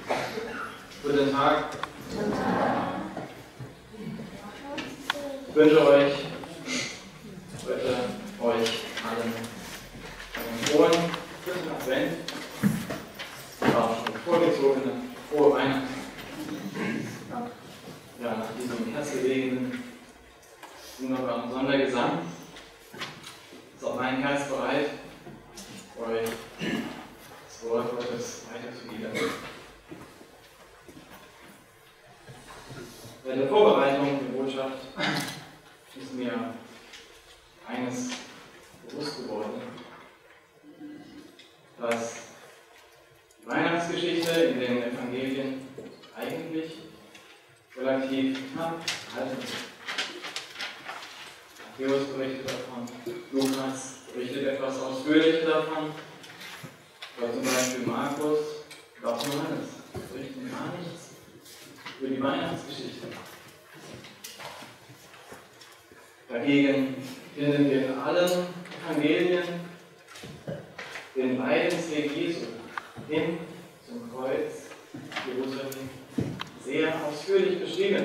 Guten Tag. Ich wünsche euch heute allen einen frohen dritten Advent, auch schon vorgezogene frohe Weihnachten. Ja, nach diesem herzgelegenen, wunderbaren Sondergesang ist auch mein Herz bereit, euch das Wort Gottes weiterzugeben. Bei der Vorbereitung der Botschaft ist mir eines bewusst geworden, dass die Weihnachtsgeschichte in den Evangelien eigentlich relativ knapp gehalten ist. Matthäus berichtet davon, Lukas berichtet etwas ausführlicher davon, aber zum Beispiel Markus und auch Johannes berichten gar nichts über die Weihnachtsgeschichte. Dagegen finden wir in allen Evangelien den Leidensweg Jesu hin zum Kreuz Jerusalem sehr ausführlich beschrieben.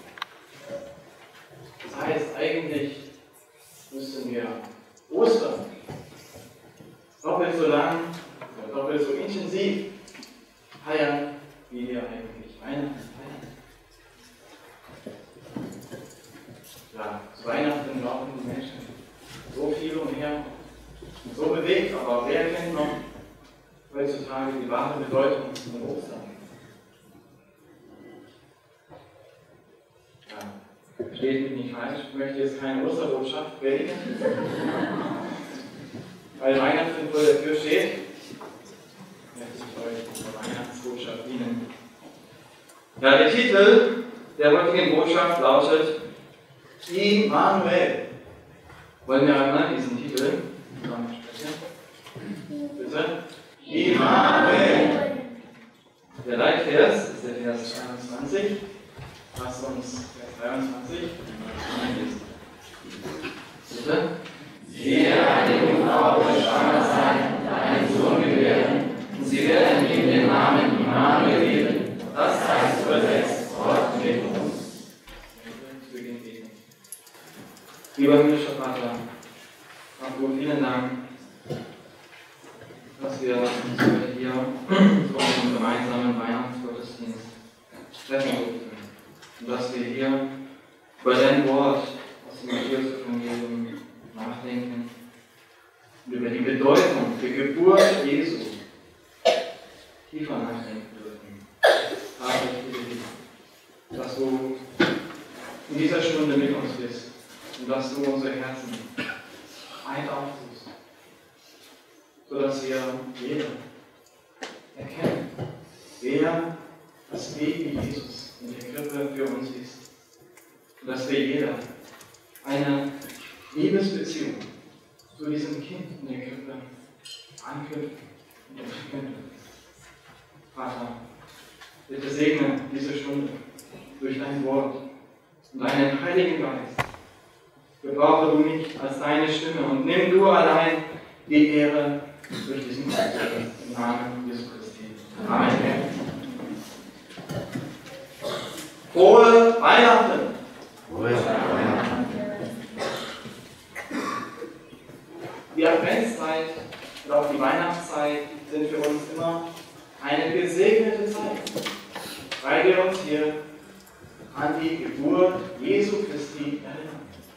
Das heißt, eigentlich müssten wir Ostern doppelt so lang oder doppelt so intensiv feiern, wie wir eigentlich Weihnachten feiern. Ja, zu Weihnachten laufen die Menschen so viel umher und so bewegt, aber wer kennt noch heutzutage die wahre Bedeutung von Ostern? Ja, versteht mich nicht falsch, ich möchte jetzt keine Osterbotschaft predigen, weil Weihnachten vor der Tür steht, möchte ich euch mit der Weihnachtsbotschaft dienen. Ja, der Titel der heutigen Botschaft lautet Immanuel. Wollen wir einmal diesen Titel zusammen sprechen? Bitte? Immanuel. Der Leitvers ist der Vers 23. Lasst uns Vers 23 einlesen. Bitte? Siehe, eine Jungfrau wird schwanger sein und einen Sohn gebären, und sie werden ihm den Namen Immanuel geben. Das heißt übersetzt, Gott mit uns. Lieber himmlischer Vater, auch vielen Dank, dass wir uns heute hier zu unserem gemeinsamen Weihnachtsgottesdienst treffen durften und dass wir hier über dein Wort aus dem Matthäus-Evangelium nachdenken und über die Bedeutung der Geburt Jesu tiefer nachdenken dürfen. Vater, ich bitte dich, dass du in dieser Stunde mit uns bist und dass du unsere Herzen weit auftust, sodass wir jeder erkennen, wer das Baby Jesus in der Krippe für uns ist. Und dass wir jeder eine Liebesbeziehung zu diesem Kind in der Krippe anknüpfen und entwickeln. Vater, bitte segne diese Stunde durch dein Wort und deinen Heiligen Geist. Gebrauche du mich als deine Stimme und nimm du allein die Ehre durch diesen Gottesdienst im Namen Jesu Christi. Amen. Frohe Weihnachten! Frohe Weihnachten! Die Adventszeit und auch die Weihnachtszeit sind für uns immer eine gesegnete Zeit, weil wir uns hier an die Geburt Jesu Christi erinnern.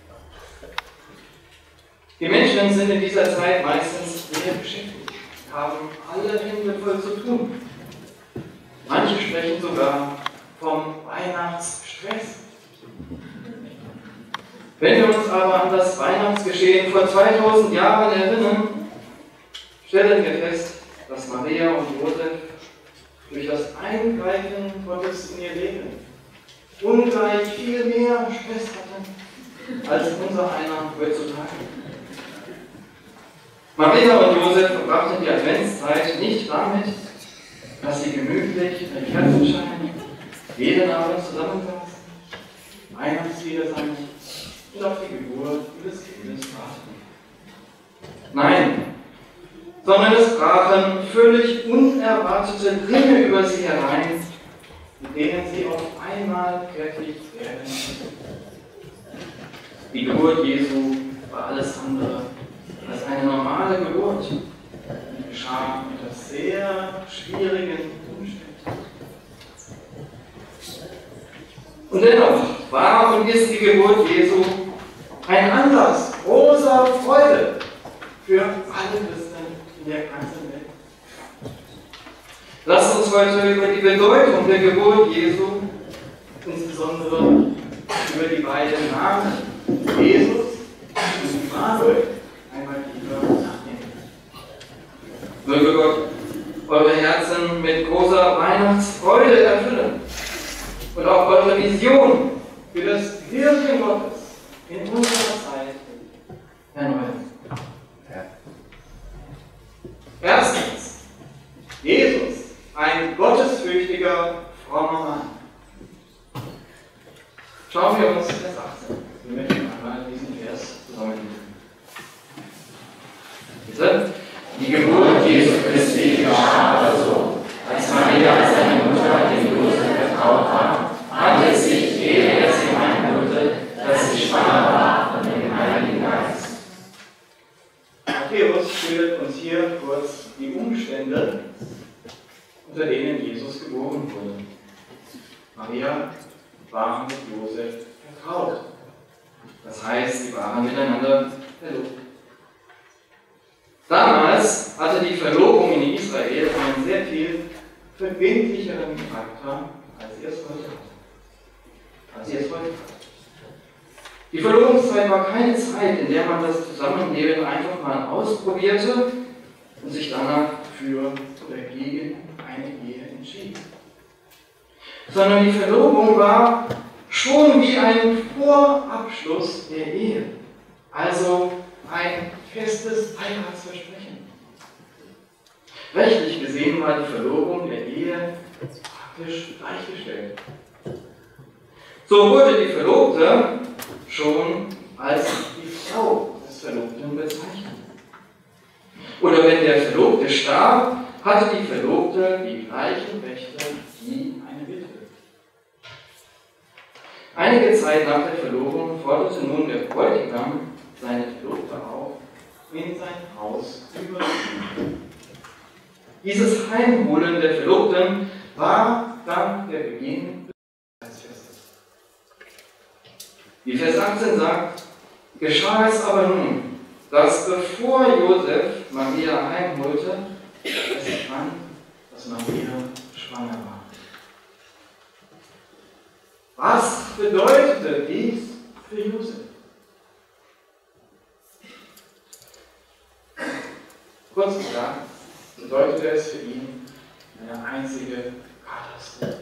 Die Menschen sind in dieser Zeit meistens sehr beschäftigt, haben alle Hände voll zu tun. Manche sprechen sogar vom Weihnachtsstress. Wenn wir uns aber an das Weihnachtsgeschehen vor 2000 Jahren erinnern, stellen wir fest, dass Maria und Josef durch das Eingreifen Gottes in ihr Leben ungleich viel mehr Stress hatten als unser einer heutzutage. Maria und Josef verbrachten die Adventszeit nicht damit, dass sie gemütlich mit Kerzenschein jeden Abend zusammensaßen, Weihnachtslieder sangen und auf die Geburt ihres Kindes warteten. Nein, sondern es brachen völlig unerwartete Dinge über sie herein, mit denen sie auf einmal gerechtfertigt werden. Die Geburt Jesu war alles andere als eine normale Geburt. Die geschah unter sehr schwierigen Umständen. Und dennoch war und ist die Geburt Jesu ein Anlass großer Freude für alle Christen in der ganzen Welt. Lasst uns heute über die Bedeutung der Geburt Jesu, insbesondere über die beiden Namen Jesus und Immanuel, einmal tiefer nachdenken. Möge Gott eure Herzen mit großer Weihnachtsfreude erfüllen und auch eure Vision für das Wirken Gottes in unserer Zeit erneuern. Erstens, Jesus, ein gottesfürchtiger, frommer Mann. Schauen wir uns Vers 18. Wir möchten einmal diesen Vers zusammenlesen. Bitte? Die Geburt Jesu Christi geschah aber so, als Maria, seine Mutter, dem Josef vertraut war, handelt sich, ehe er sie einholte, dass sie schwanger war von dem Heiligen Geist. Matthäus schildert uns hier kurz die Umstände, unter denen Jesus geboren wurde. Maria war mit Josef vertraut. Das heißt, sie waren miteinander verlobt. Damals hatte die Verlobung in Israel einen sehr viel verbindlicheren Charakter, als sie es heute hat. Die Verlobungszeit war keine Zeit, in der man das Zusammenleben einfach mal ausprobierte und sich danach für oder gegen eine Ehe entschied. Sondern die Verlobung war schon wie ein Vorabschluss der Ehe, also ein festes Heiratsversprechen. Rechtlich gesehen war die Verlobung der Ehe praktisch gleichgestellt. So wurde die Verlobte schon als die Frau des Verlobten bezeichnet. Oder wenn der Verlobte starb, hatte die Verlobte die gleichen Rechte wie eine Witwe. Einige Zeit nach der Verlobung forderte nun der Bräutigam seine Verlobte auf, in sein Haus überzunehmen. Dieses Heimholen der Verlobten war dann der Beginn des Festes. Wie Vers 18 sagt, geschah es aber nun, dass bevor Josef Maria heimholte, es fand, dass Maria schwanger war. Was bedeutete dies für Josef? Kurz gesagt, bedeutete es für ihn eine einzige Katastrophe.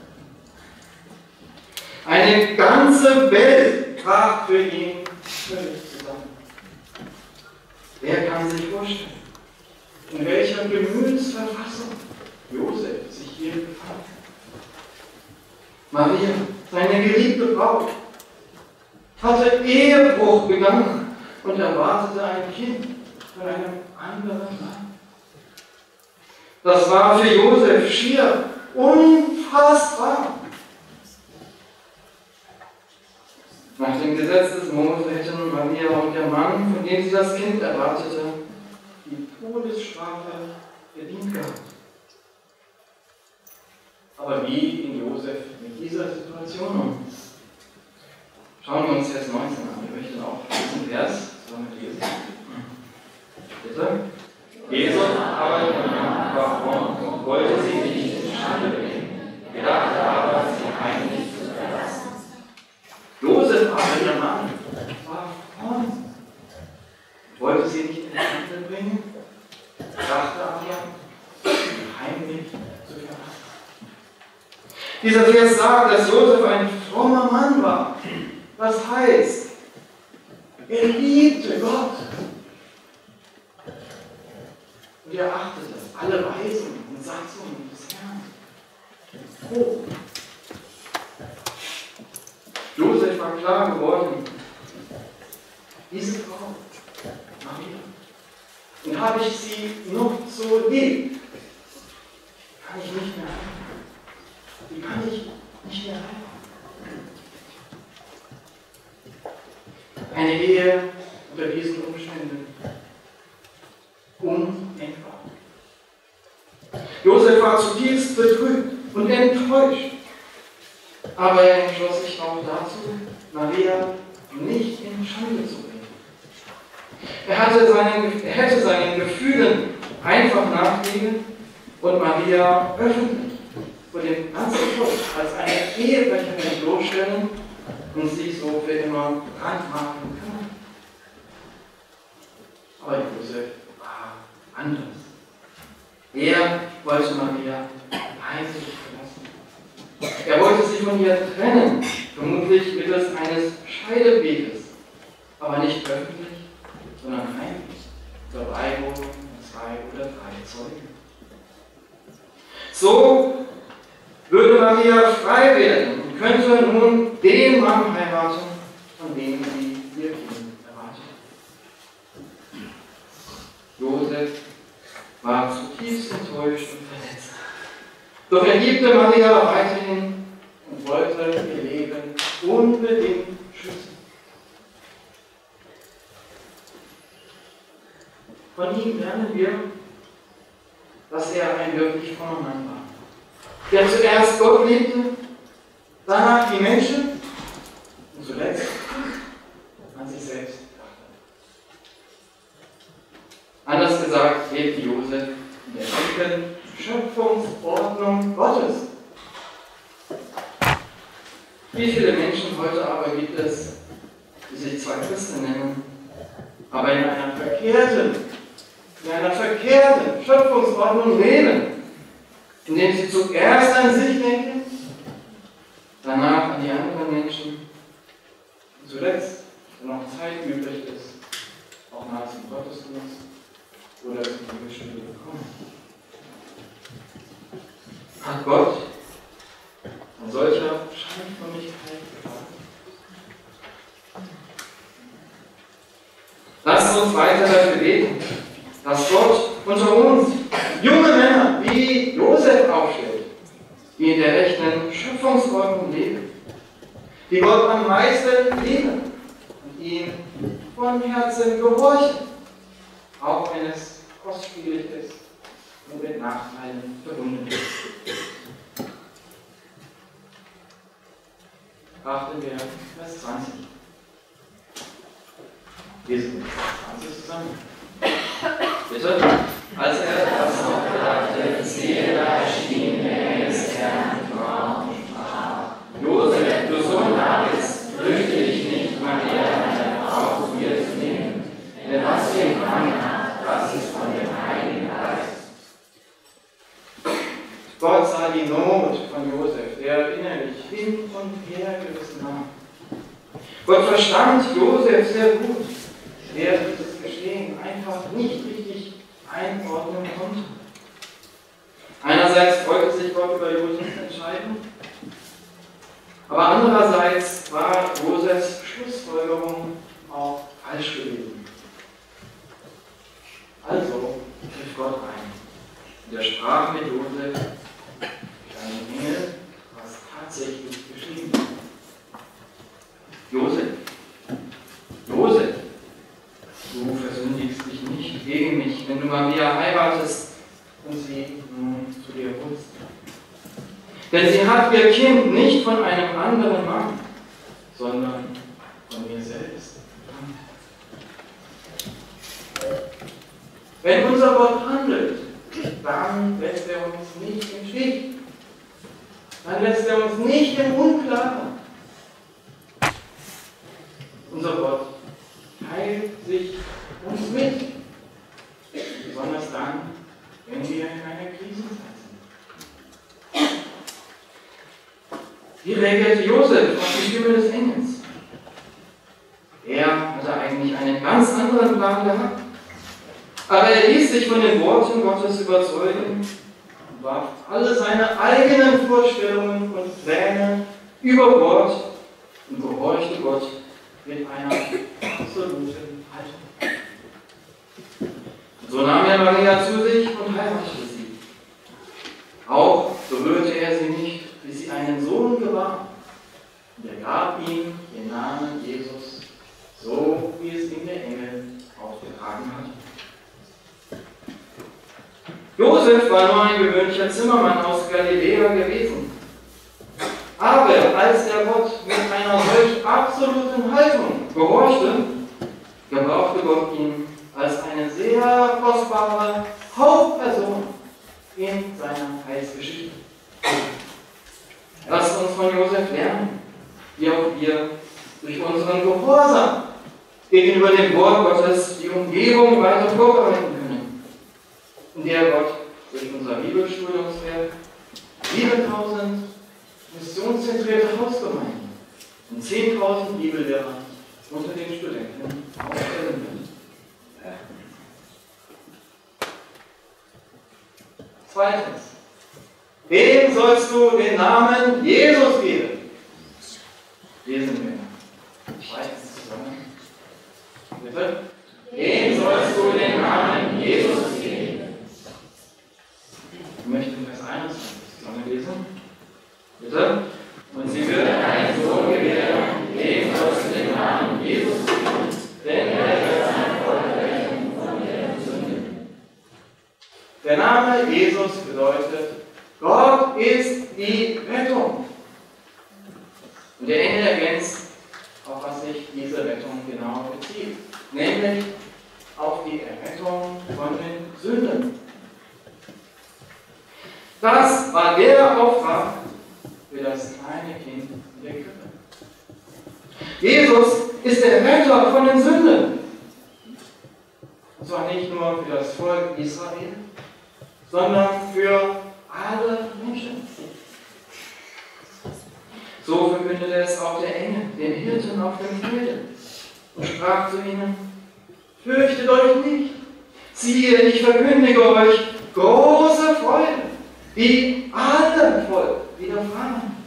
Eine ganze Welt brach für ihn völlig zusammen. Wer kann sich vorstellen, in welcher Gemütsverfassung Josef sich hier befand? Maria, seine geliebte Braut, hatte Ehebruch begangen und erwartete ein Kind von einem anderen Mann. Das war für Josef schier unfassbar. Nach dem Gesetz des Mose hätten Maria und der Mann, von dem sie das Kind erwartete, die Todesstrafe verdient gehabt. Aber wie ging Josef mit dieser Situation um? Schauen wir uns Vers 19 an. Wir möchten auch diesen Vers zusammen lesen. Bitte. Jesus aber war fromm und wollte sie nicht in Schande bringen, gedachte aber, sie heimlich zu verlassen. Josef aber, der Mann, war fromm, wollte sie nicht in Schande bringen, dachte aber, sie heimlich zu verlassen. Dieser Vers sagt, dass Josef ein frommer Mann war. Das heißt, er liebte Gott. Und er achtete alle Weisen und Satzungen des Herrn hoch. Josef war klar geworden, diese Frau, Maria, und habe ich sie noch so lieb, kann ich nicht mehr. Die kann ich nicht mehr heiraten. Eine Ehe unter diesen Umständen undenkbar. Josef war zutiefst betrübt und enttäuscht, aber er entschloss sich auch dazu, Maria nicht in Schande zu bringen. Er hätte seinen Gefühlen einfach nachgeben und Maria öffentlich vor dem ganzen Volk als eine Ehebrecherin bloßstellen und sie so für immer brandmarken können. Aber Josef war anders. Er wollte Maria heimlich verlassen. Er wollte sie von ihr trennen, vermutlich mittels eines Scheideweges, aber nicht öffentlich, sondern heimlich, zur Beiwohnung von 2 oder 3 Zeugen. So würde Maria frei werden und könnte nun den Mann heiraten, von dem sie ihr Kind erwartet. Josef war zutiefst enttäuscht und verletzt. Doch er liebte Maria weiterhin und wollte ihr Leben unbedingt schützen. Von ihm lernen wir, dass er ein wirklich frommer Mann war, der zuerst Gott liebte, danach die Menschen und zuletzt an sich selbst dachte. Anders gesagt lebte Josef in der tiefen Schöpfungsordnung Gottes. Wie viele Menschen heute aber gibt es, die sich zwar Christen nennen, aber in einer verkehrten Schöpfungsordnung leben, indem sie zuerst an sich denken, danach an die anderen Menschen und zuletzt, wenn noch Zeit übrig ist, auch mal zum Gottesdienst oder zum Bibelstudium kommen. Hat Gott an solcher Scheinfrömmigkeit gefallen? Lasst uns weiter dafür beten, dass Gott unter uns junge Männer wie Josef aufstellt, die in der rechten Schöpfungsordnung leben, die Gott am meisten lieben und ihm von Herzen gehorchen, auch wenn es kostspielig ist und mit Nachteilen verbunden ist. Achten wir Vers 20. Lesen wir Vers 20 zusammen. Bitte. Als er das noch dachte, siehe, da erschien der Engel des Herrn und sprach: Josef, du Sohn Davids, fürchte dich nicht, Maria, deine Frau, zu dir zu nehmen, denn was sie empfangen hat, das ist von dem Heiligen Geist. Gott sah die Not von Josef, der innerlich hin und her gerissen war. Gott verstand Josef sehr gut, der dieses Geschehen einfach nicht richtig einordnen konnte. Einerseits freute sich Gott über Josefs Entscheidung, aber andererseits war Josefs Schlussfolgerung auch falsch gewesen. Also griff Gott ein und er sprach mit Josef: Dein Engel, was tatsächlich geschehen. Josef, du versündigst dich nicht gegen mich, wenn du Maria heiratest und sie nun zu dir holst. Denn sie hat ihr Kind nicht von einem anderen Mann, sondern von mir selbst. Wenn unser Gott handelt, dann lässt er uns nicht im Stich. Dann lässt er uns nicht im Unklaren. Unser Gott teilt sich uns mit, besonders dann, wenn wir in einer Krisenzeit sind. Wie reagierte Josef auf die Stimme des Engels? Er hatte eigentlich einen ganz anderen Plan gehabt, aber er ließ sich von den Worten Gottes überzeugen und warf alle seine eigenen Vorstellungen und Pläne über Bord und gehorchte Gott mit einer absoluten Haltung. So nahm er Maria zu sich und heiratete sie. Auch berührte er sie nicht, bis sie einen Sohn gebar war. Und er gab ihm den Namen Jesus, so wie es ihm der Engel aufgetragen hat. Josef war nur ein gewöhnlicher Zimmermann aus Galiläa gewesen. Aber als er Gott mit einer solch absoluten Haltung gehorchte, gebrauchte Gott ihn als eine sehr kostbare Hauptperson in seiner Heilsgeschichte. Lasst uns von Josef lernen, wie auch wir durch unseren Gehorsam gegenüber dem Wort Gottes die Umgebung weiter vorbereiten können, in der Gott durch unser Bibelschulungswerk 7000 missionszentrierte Hausgemeinden und 10.000 Bibellehrer unter den Studenten aufstellen wird. Zweitens, wem sollst du den Namen Jesus geben? Lesen wir. Zweitens zusammen. Bitte? Wem sollst du den Namen Jesus geben? Ich möchte Vers 21 zusammen lesen. Bitte? Und sie wird einen Sohn gebären, dem sollst du den Namen Jesus geben, denn er wird sein Volk retten von der Sünde. Der Name Jesus bedeutet, Gott ist die Rettung. Und der Engel ergänzt, auf was sich diese Rettung genau bezieht, nämlich auf die Errettung von den Sünden. Das war der Auftrag für das kleine Kind in der Krippe. Jesus ist der Retter von den Sünden. Und zwar nicht nur für das Volk Israel, sondern für alle Menschen. So verkündete es auch der Engel, den Hirten auf dem Felde, und sprach zu ihnen: Fürchtet euch nicht, siehe, ich verkündige euch große Freude, die allem Volk widerfahren.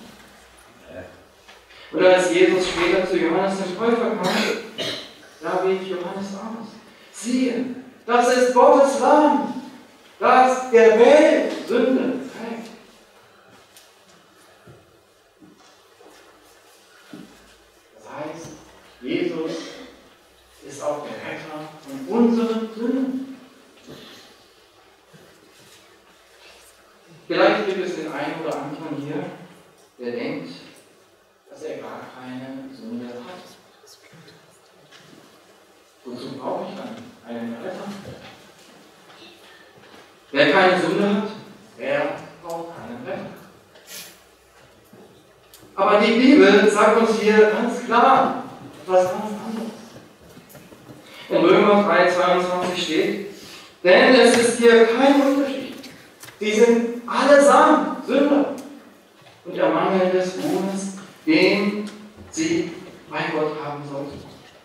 Und als Jesus später zu Johannes dem Täufer kam, da rief Johannes aus: Siehe, das ist Gottes Lamm, das der Welt Sünde trägt. Das heißt, Jesus ist auch der Retter von unseren Sünden. Vielleicht gibt es den einen oder anderen hier, der denkt, dass er gar keine Sünde hat. Wozu brauche ich dann einen Retter? Wer keine Sünde hat, der braucht keinen Retter. Aber die Bibel sagt uns hier ganz klar etwas ganz anderes. In Römer 3,22 steht: Denn es ist hier kein Unterschied. Sie sind allesamt Sünder und ermangeln des Ruhmes, den sie bei Gott haben sollten.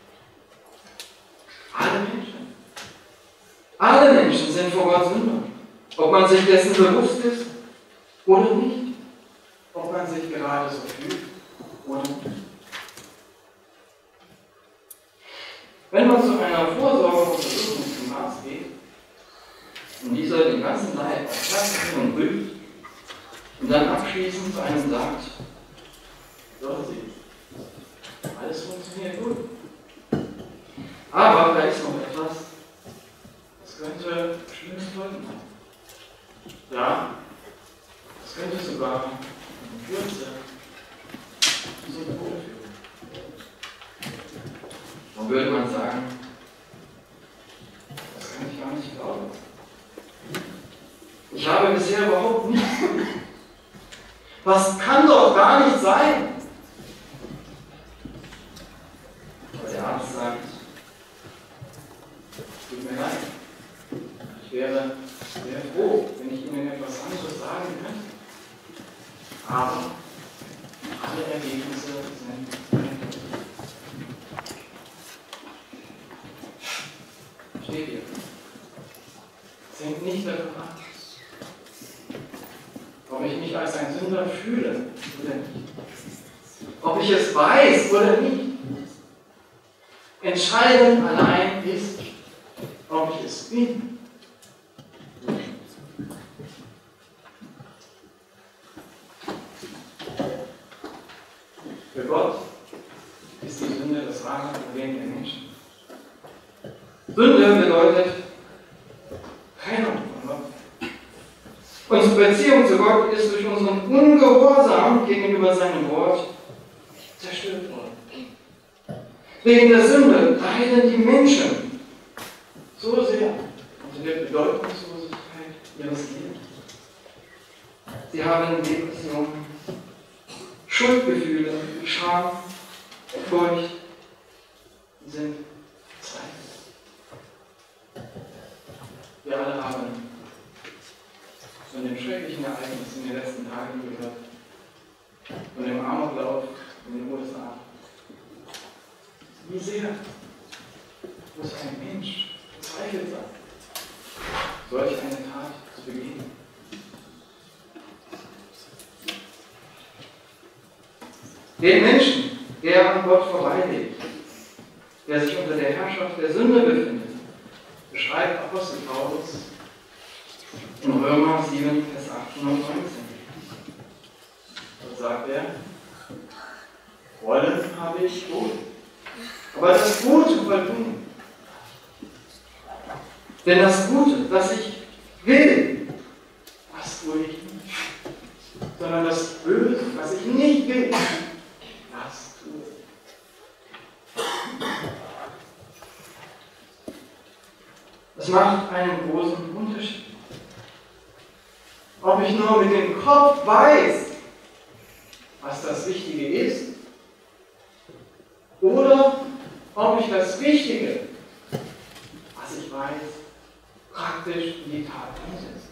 Alle Menschen sind vor Gott Sünder. Ob man sich dessen bewusst ist oder nicht. Ob man sich gerade so fühlt oder nicht. Wenn man zu einer Vorsorgeuntersuchung zum Arzt geht und dieser den ganzen Leib auf Platz und prüft und dann abschließend zu einem sagt: Hören Sie, alles funktioniert gut. Aber da ist noch etwas, das könnte schlimme Folgen haben. Ja, das könnte sogar in Kürze zum Tod führen. Dann würde man sagen, das kann ich gar nicht glauben. Ich habe bisher überhaupt nichts gemacht. Was kann doch gar nicht sein? Aber der Arzt sagt: Tut mir leid. Ich wäre sehr froh, wenn ich Ihnen etwas anderes sagen könnte. Aber alle Ergebnisse sind eindeutig. Steht hier. Es hängt nicht davon ab, ob ich mich als ein Sünder fühle oder nicht. Ob ich es weiß oder nicht. Entscheidend allein ist, ob ich es bin. Für Gott ist die Sünde das wahre Problem der Menschen. Sünde bedeutet Trennung von Gott. Unsere Beziehung zu Gott ist durch unseren Ungehorsam gegenüber seinem Wort zerstört worden. Wegen der Sünde leiden die Menschen so sehr unter der Bedeutungslosigkeit ihres Lebens. Sie haben Depressionen, Schuldgefühle, Scham, Furcht, sind verzweifelt. Wir alle haben von den schrecklichen Ereignissen in den letzten Tagen gehört, von dem Amoklauf in den USA. Wie sehr muss ein Mensch verzweifelt sein, solch eine Tat zu begehen? Den Menschen, der an Gott vorbeilebt, der sich unter der Herrschaft der Sünde befindet, beschreibt Apostel Paulus in Römer 7, Vers 18 und 19. Dort sagt er: Wollen habe ich gut, aber das Gute vollbringen. Denn das Gute, das ich will, das tue ich nicht, sondern das Böse, was ich nicht will, das tue ich. Das macht einen großen Unterschied. Ob ich nur mit dem Kopf weiß, was das Wichtige ist, oder ob ich das Wichtige, was ich weiß, praktisch in die Tat umsetze.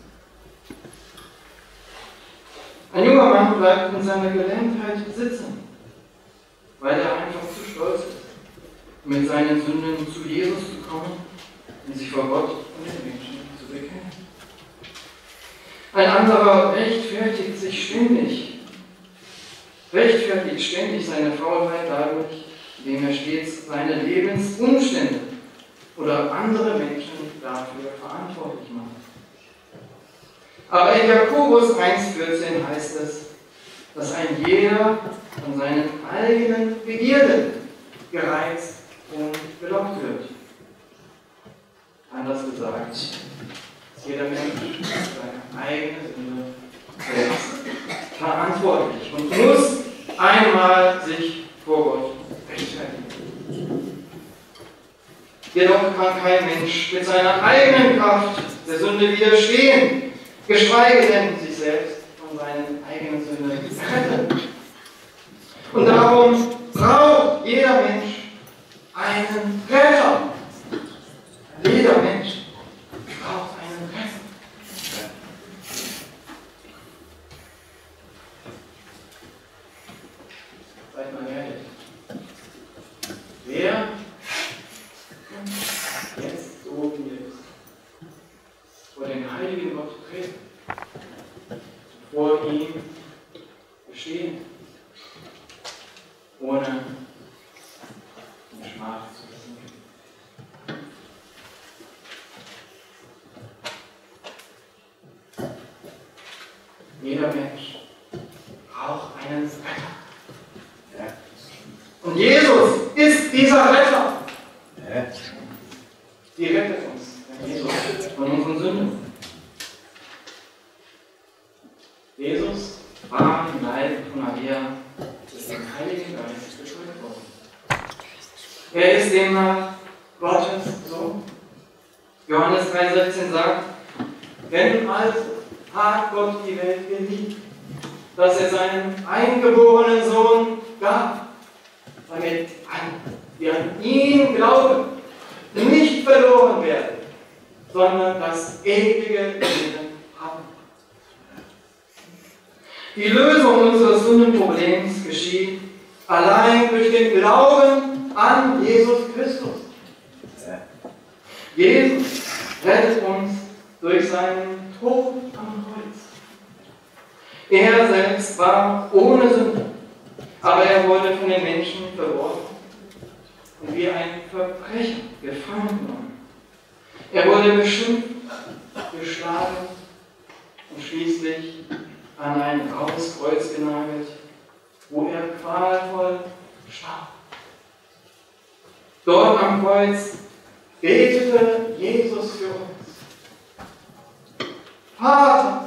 Ein junger Mann bleibt in seiner Gelähmtheit sitzen, weil er einfach zu stolz ist, mit seinen Sünden zu Jesus zu kommen und sich vor Gott und den Menschen zu bekennen. Ein anderer rechtfertigt ständig seine Faulheit dadurch, indem er stets seine Lebensumstände oder andere Menschen dafür verantwortlich macht. Aber in Jakobus 1,14 heißt es, dass ein jeder von seinen eigenen Begierden gereizt und gelockt wird. Anders gesagt, dass jeder Mensch seine eigene Sünde selbst verantwortlich und muss einmal sich vor Gott rechtfertigen. Jedoch kann kein Mensch mit seiner eigenen Kraft der Sünde widerstehen, geschweige denn sich selbst von seinen eigenen Sünden retten. Und darum braucht jeder Mensch einen Retter. Jeder Mensch braucht einen Retter. Seid mal ehrlich. Wer jetzt so wie er ist vor den heiligen Gott treten, vor ihm bestehen, ohne in Schmach zu versinken? Jeder Mensch braucht einen Retter. Und Jesus ist dieser Retter. Die rettet uns, Jesus, von unseren Sünden. Jesus war im Leib von Maria durch den Heiligen Geist getötet worden. Er ist demnach Gottes Sohn. Johannes 3,16 sagt: Denn also hat Gott die Welt geliebt, dass er seinen eingeborenen Sohn gab, damit die an ihn glauben, nicht verloren werden, sondern das ewige Leben haben. Die Lösung unseres Sündenproblems geschieht allein durch den Glauben an Jesus Christus. Jesus rettet uns durch seinen Tod am Kreuz. Er selbst war ohne Sünde, aber er wurde von den Menschen verworfen und wie ein Verbrecher gefangen genommen. Er wurde beschimpft, geschlagen und schließlich an ein raues Kreuz genagelt, wo er qualvoll Dort am Kreuz betete Jesus für uns. Vater,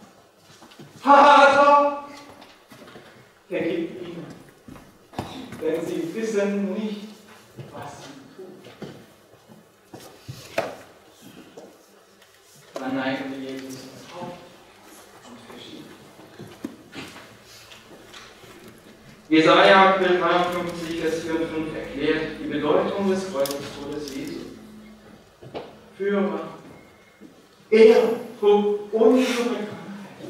Vater, vergib ihnen, denn sie wissen nicht, was sie tun. Dann neigte Jesus ins Haupt und verschied. Jesaja Kapitel 53, Vers 4 und 5 erklärt die Bedeutung des Kreuzestodes Jesu. Führer, er trug unsere Krankheit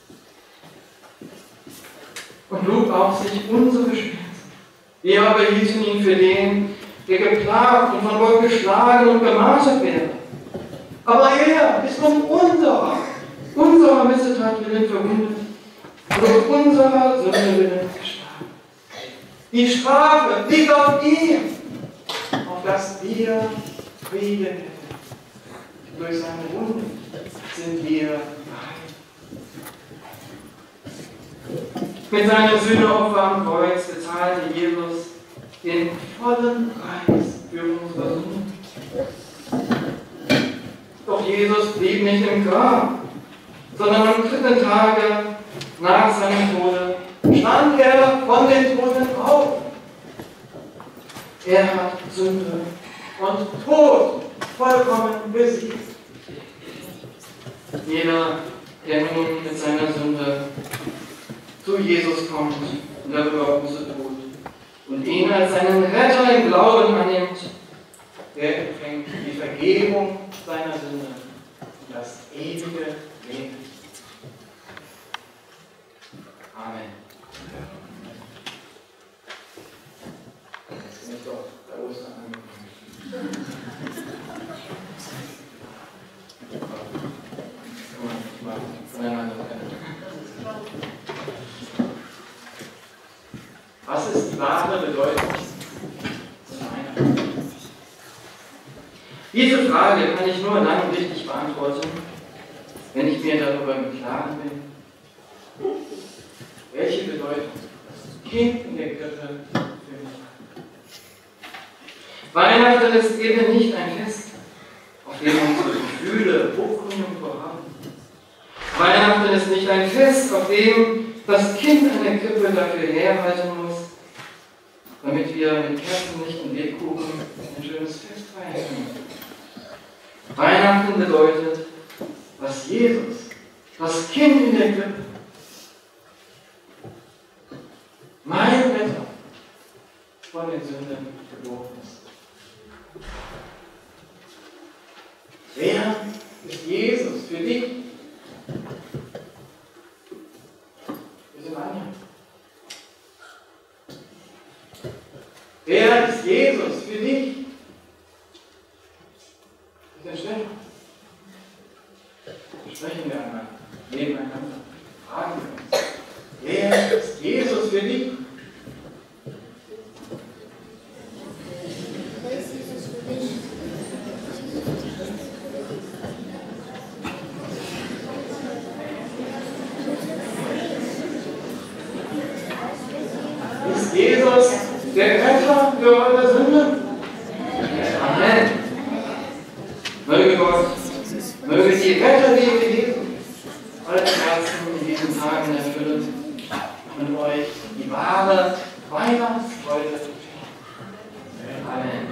und lud auf sich unsere Schmerzen. Wir aber hielten ihn für den, der geplagt und von Gott geschlagen und gemartert wäre. Aber er ist um unserer Missetat willen verwundet und um unserer Sünde willen geschlagen. Die Strafe liegt auf ihm, auf dass wir Frieden hätten. Durch seine Wunden sind wir geheilt. Mit seinem Sühneopfer am Kreuz bezahlte Jesus den vollen Preis für unsere Sünden. Doch Jesus blieb nicht im Grab, sondern am 3. Tage nach seinem Tode stand er von den Toten auf. Er hat Sünde und Tod vollkommen besiegt. Jeder, der nun mit seiner Sünde zu Jesus kommt und darüber Buße tut und ihn als seinen Retter im Glauben annimmt, der empfängt die Vergebung seiner Sünde und das ewige Leben. Amen. Jetzt bin ich doch bei Ostern angekommen. Was ist die wahre Bedeutung von Weihnachten? Diese Frage kann ich nur dann richtig beantworten, wenn ich mir darüber im Klaren bin, welche Bedeutung das Kind in der Krippe für mich hat. Weihnachten ist eben nicht ein Fest, auf dem unsere Gefühle Hochkonjunktur haben. Weihnachten ist nicht ein Fest, auf dem das Kind an der Krippe dafür herhalten muss, damit wir mit Kerzenlicht und Lebkuchen ein schönes Fest feiern können. Weihnachten bedeutet, dass Jesus, das Kind in der Krippe, mein Retter, von den Sünden geboren ist. Wer ist Jesus für dich? Wir sind Anja. Wer ist Jesus für dich? Wir sind Stefan. Sprechen wir einmal nebeneinander. Fragen wir uns. Wer ist Jesus für dich? Ist Jesus der Retter für eure Sünde? Amen. Möge Gott, möge die Retterliebe Jesu eure Herzen in diesen Tagen erfüllen und euch die wahre Weihnachtsfreude schenken. Amen.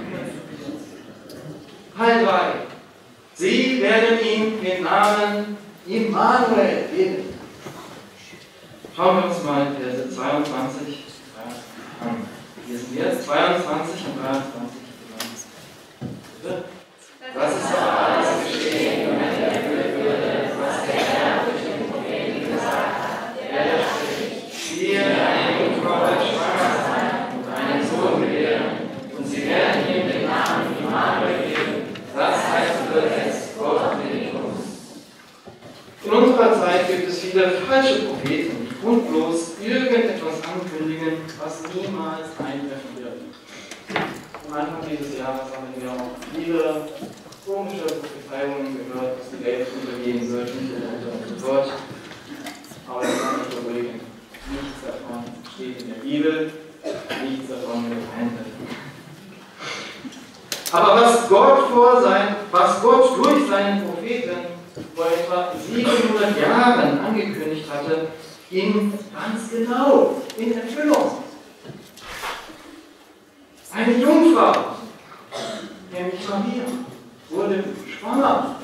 Teil 3. Sie werden ihm den Namen Immanuel geben. Schauen wir uns mal Verse 22 an. Hier sind wir, 22 und 23. Bitte. Das ist doch alles geschehen, wenn er erfüllt würde, was der Herr durch den Propheten gesagt hat. Der da spricht: Siehe, eine Jungfrau wird schwanger sein und einen Sohn gebären, und sie werden ihm den Namen Immanuel geben. Das heißt übersetzt: Gott mit uns. In unserer Zeit gibt es viele falsche Propheten, die grundlos irgendetwas ankündigen, was niemals eintreffen wird. Am Anfang dieses Jahres haben wir auch viele komische Prophezeiungen gehört, dass die Welt untergehen wird und so fort. Aber das kann ich beruhigen. Nichts davon steht in der Bibel, nichts davon wird eintreffen. Aber was Gott durch seinen Propheten vor etwa 700 Jahren angekündigt hatte, ging ganz genau in Erfüllung. Eine Jungfrau, nämlich Maria, wurde schwanger.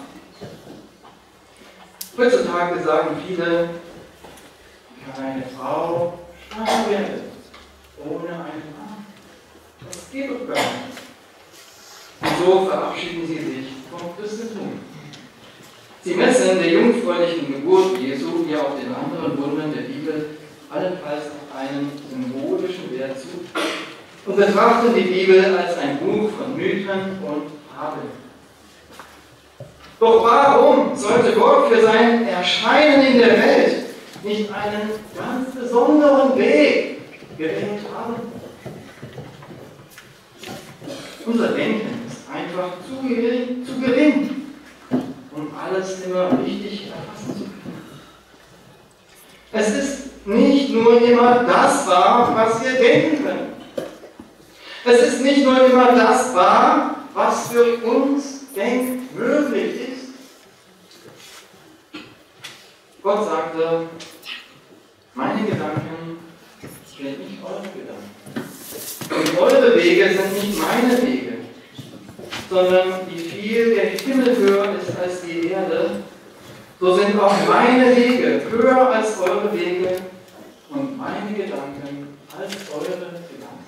Heutzutage sagen viele, wie kann eine Frau schwanger werden ohne einen Mann? Das geht doch gar nicht. Und so verabschieden sie sich vom Christentum. Sie messen der jungfräulichen Geburt Jesu wie auch den anderen Wundern der Bibel allenfalls noch einen symbolischen Wert zu und betrachten die Bibel als ein Buch von Mythen und Fabeln. Doch warum sollte Gott für sein Erscheinen in der Welt nicht einen ganz besonderen Weg gewählt haben? Unser Denken ist einfach zu gering, um alles immer richtig erfassen zu können. Es ist nicht nur immer das wahr, was wir denken können. Es ist nicht nur immer das wahr, was für uns denkmöglich ist. Gott sagte, meine Gedanken sind nicht eure Gedanken. Und eure Wege sind nicht meine Wege, sondern wie viel der Himmel höher ist als die Erde, so sind auch meine Wege höher als eure Wege und meine Gedanken als eure Gedanken.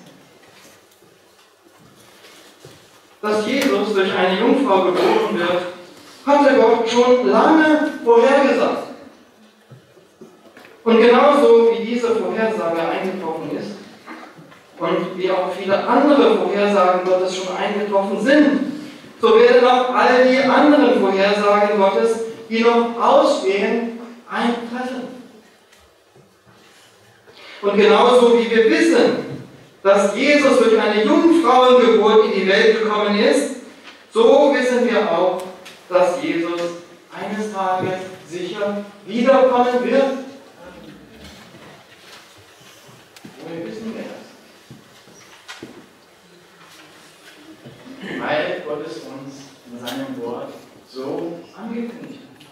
Dass Jesus durch eine Jungfrau geboren wird, hatte Gott schon lange vorhergesagt. Und genauso wie diese Vorhersage eingetroffen ist und wie auch viele andere Vorhersagen Gottes schon eingetroffen sind, so werden auch all die anderen Vorhersagen Gottes, die noch ausstehen, eintreffen. Und genauso wie wir wissen, dass Jesus durch eine Jungfrauengeburt in die Welt gekommen ist, so wissen wir auch, dass Jesus eines Tages sicher wiederkommen wird. Woher wissen wir das? Weil Gott es uns in seinem Wort so angekündigt hat.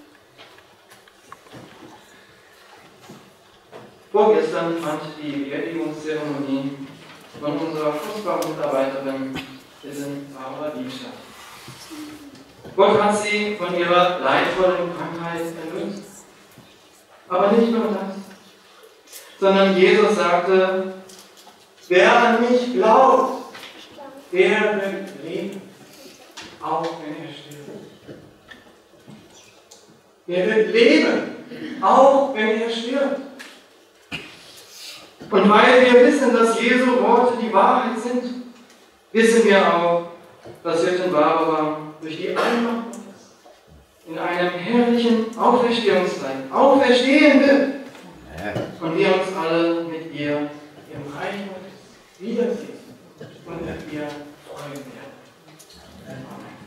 Vorgestern fand die Beerdigungszeremonie von unserer Fußballmitarbeiterin Barbara Wieb statt. Gott hat sie von ihrer leidvollen Krankheit erlöst. Aber nicht nur das, sondern Jesus sagte, wer an mich glaubt, der wird leben, auch wenn er stirbt. Der wird leben, auch wenn er stirbt. Und weil wir wissen, dass Jesu Worte die Wahrheit sind, wissen wir auch, dass Hirtin Barbara durch die Allmacht Gottes in einem herrlichen Auferstehungszeit auferstehen wird und wir uns alle mit ihr im Reich Gottes wiedersehen und mit ihr freuen werden. Amen.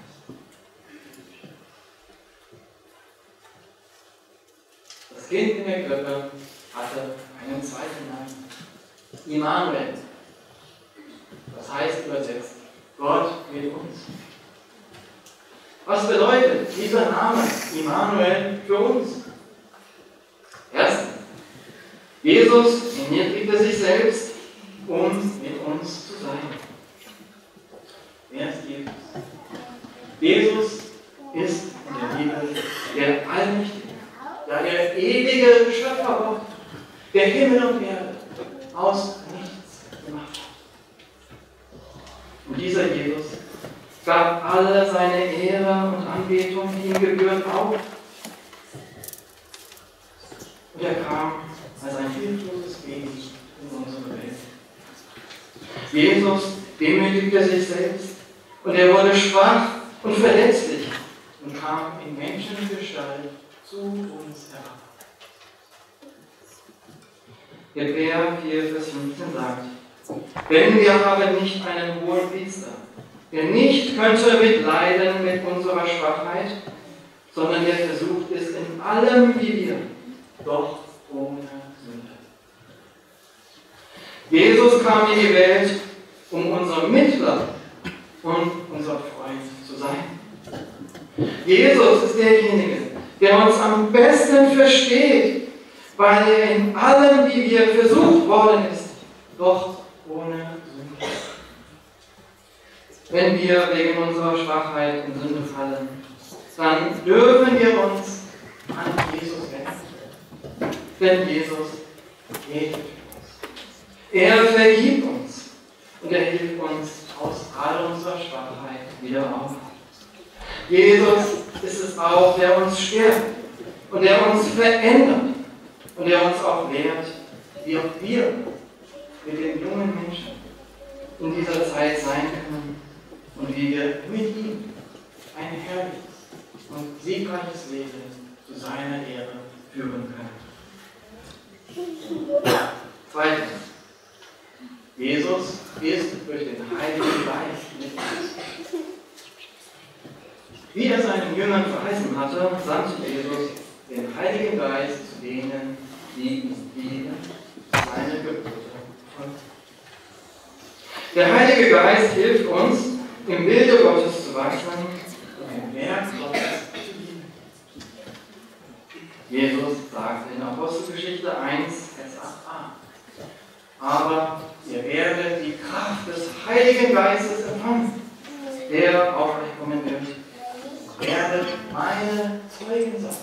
Das Kind in der Krippe hatte einen zweiten Namen. Immanuel. Das heißt übersetzt, Gott mit uns. Was bedeutet dieser Name Immanuel für uns? Erstens, Jesus erniedrigte sich selbst, um mit uns zu sein. Wer ist Jesus? Jesus ist in der Bibel der Allmächtige, der ewige Schöpfergott, der Himmel und Erde aus nichts gemacht hat. Und dieser Jesus gab alle seine Ehre und Anbetung, die ihm gebühren, auf. Und er kam als ein hilfloses Baby in unsere Welt. Jesus demütigte sich selbst und er wurde schwach und verletzlich und kam in Menschengestalt zu uns herab. Hebräer 4, Vers 15 sagt, denn wir haben nicht einen hohen Priester, der nicht könnte mitleiden mit unserer Schwachheit, sondern der versucht ist in allem wie wir, doch ohne Sünde. Jesus kam in die Welt, um unser Mittler und unser Freund zu sein. Jesus ist derjenige, der uns am besten versteht, weil er in allem, wie wir versucht worden ist, doch ohne Sünde. Wenn wir wegen unserer Schwachheit in Sünde fallen, dann dürfen wir uns an Jesus wenden. Denn Jesus geht für uns. Er vergibt uns und er hilft uns aus all unserer Schwachheit wieder auf. Jesus ist es auch, der uns stärkt und der uns verändert und der uns auch lehrt, wie auch wir mit den jungen Menschen in dieser Zeit sein können und wie wir mit ihm ein herrliches und siegreiches Leben zu seiner Ehre führen können. Zweitens, Jesus ist durch den Heiligen Geist mit uns. Wie er seinen Jüngern verheißen hatte, sandte Jesus den Heiligen Geist zu denen, die ihm dienen, seine Gebote folgen. Der Heilige Geist hilft uns, im Bilde Gottes zu wachsen und im Werk Gottes zu dienen. Jesus sagte in Apostelgeschichte 1, Vers 8a: Aber ihr werdet die Kraft des Heiligen Geistes empfangen, der auf euch kommen wird. Werdet meine Zeugen sein.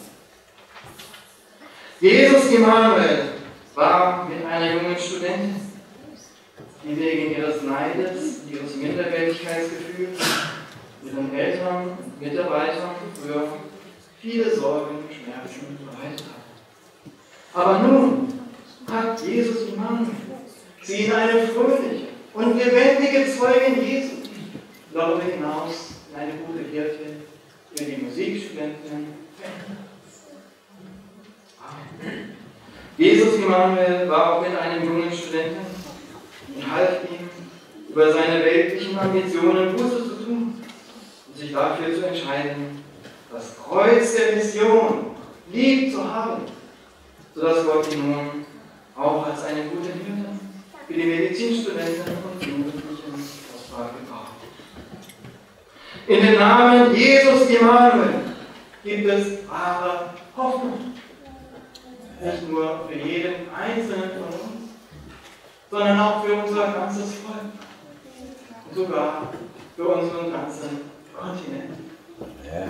Jesus Immanuel war mit einer jungen Studentin, die wegen ihres Neides, ihres Minderwertigkeitsgefühls, ihren Eltern und Mitarbeitern früher viele Sorgen und Schmerzen bereitet hat. Aber nun hat Jesus Immanuel sie in eine fröhliche und lebendige Zeugin Jesu, darüber hinaus in eine gute Hirtin für die Musikstudentin verändert. Amen. Jesus Immanuel war auch mit einem jungen Studenten und half ihm, über seine weltlichen Ambitionen Buße zu tun und sich dafür zu entscheiden, das Kreuz der Mission lieb zu haben, sodass Gott ihn nun auch als eine gute Hirtin für die Medizinstudenten und Jugendlichen kostbar gebraucht. In dem Namen Jesus Immanuel gibt es wahre Hoffnung. Nicht nur für jeden Einzelnen von uns, sondern auch für unser ganzes Volk. Und sogar für unseren ganzen Kontinent. Ja.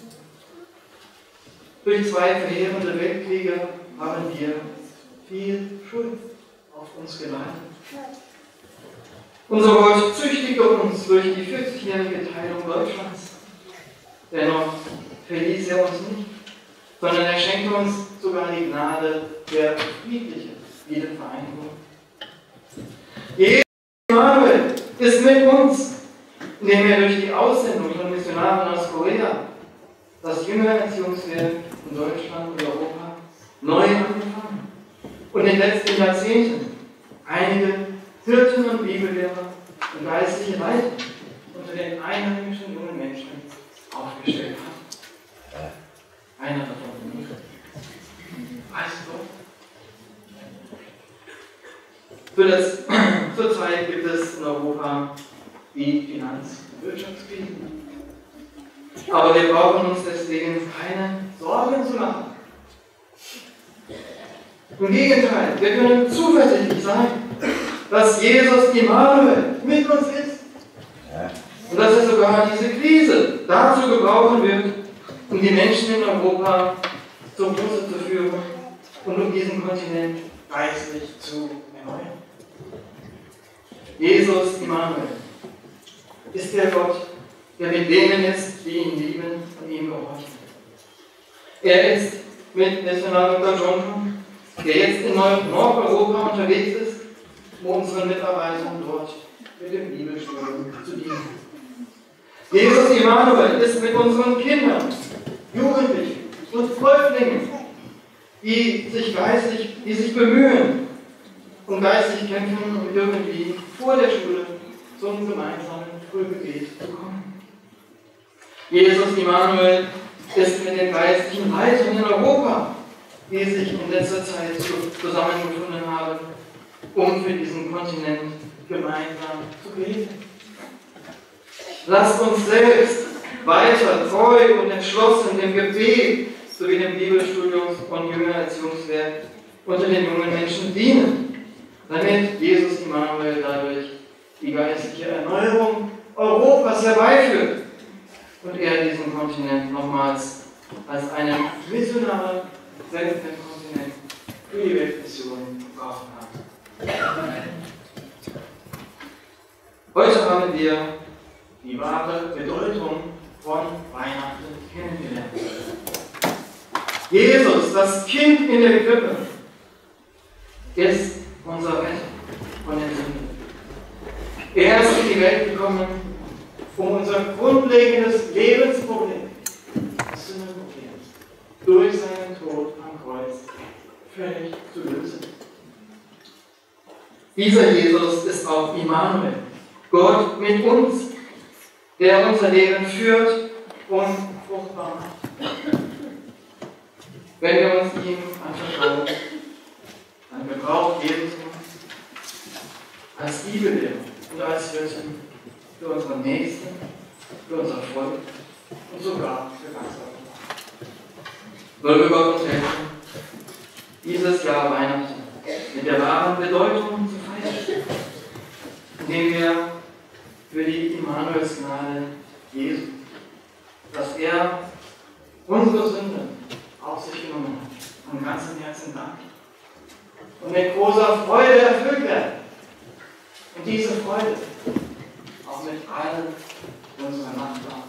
Durch 2 verheerende Weltkriege haben wir viel Schuld auf uns geladen. Unser Gott züchtigte uns durch die 40-jährige Teilung Deutschlands. Dennoch verließ er uns nicht, sondern er schenkte uns sogar die Gnade der friedlichen Wiedervereinigung. Jesus Immanuel ist mit uns, indem er durch die Aussendung von Missionaren aus Korea das Jüngererziehungswerk in Deutschland und Europa neu angefangen und in den letzten Jahrzehnten einige Hirten und Bibellehrer und geistliche Leiter unter den einheimischen jungen Menschen aufgestellt hat. Einer davon bin ich. Weißt du? Zurzeit gibt es in Europa die Finanz- und Wirtschaftskrise. Aber wir brauchen uns deswegen keine Sorgen zu machen. Im Gegenteil, wir können zuversichtlich sein, dass Jesus Immanuel mit uns ist. Und dass er sogar diese Krise dazu gebrauchen wird, um die Menschen in Europa zur Buße zu führen und um diesen Kontinent geistlich zu erneuern. Jesus Immanuel ist der Gott, der mit denen ist, die ihn lieben und ihm gehorchen. Er ist mit Missionar Dr. John, der jetzt in Nordeuropa unterwegs ist, um unseren Mitarbeitern dort mit dem Bibelstudium zu dienen. Jesus Immanuel ist mit unseren Kindern, Jugendlichen und Häuptlingen, die sich bemühen und geistig kämpfen, um irgendwie vor der Schule zum gemeinsamen Frühgebet zu kommen. Jesus Immanuel ist mit den geistlichen Leitern in Europa, die sich in letzter Zeit zusammengefunden haben, um für diesen Kontinent gemeinsam zu beten. Lasst uns selbst weiter treu und entschlossen dem Gebet sowie dem Bibelstudium und Jüngererziehungswerk unter den jungen Menschen dienen, damit Jesus Immanuel dadurch die geistliche Erneuerung Europas herbeiführt und er diesen Kontinent nochmals als einen missionaren, sendenden Kontinent für die Weltmission gebrauchen hat. Heute haben wir die wahre Bedeutung von Weihnachten kennengelernt. Jesus, das Kind in der Krippe, ist unser Retter von den Sünden. Er ist in die Welt gekommen, um unser grundlegendes Lebensproblem, das Sündenproblem, durch seinen Tod am Kreuz völlig zu lösen. Dieser Jesus ist auch Immanuel, Gott mit uns, der unser Leben führt und fruchtbar macht. Wenn wir uns ihm anvertrauen, dann gebraucht Jesus uns als Bibellehrer und als Hirten für unseren Nächsten, für unser Volk und sogar für ganz Europa. Möge Gott uns helfen, dieses Jahr Weihnachten mit der wahren Bedeutung zu feiern, indem wir für die Immanuelsgnade Jesu, dass er unsere Sünde auf sich genommen hat, von ganzem Herzen danken und mit großer Freude erfüllt werden. Und diese Freude auch mit allen unseren Nachbarn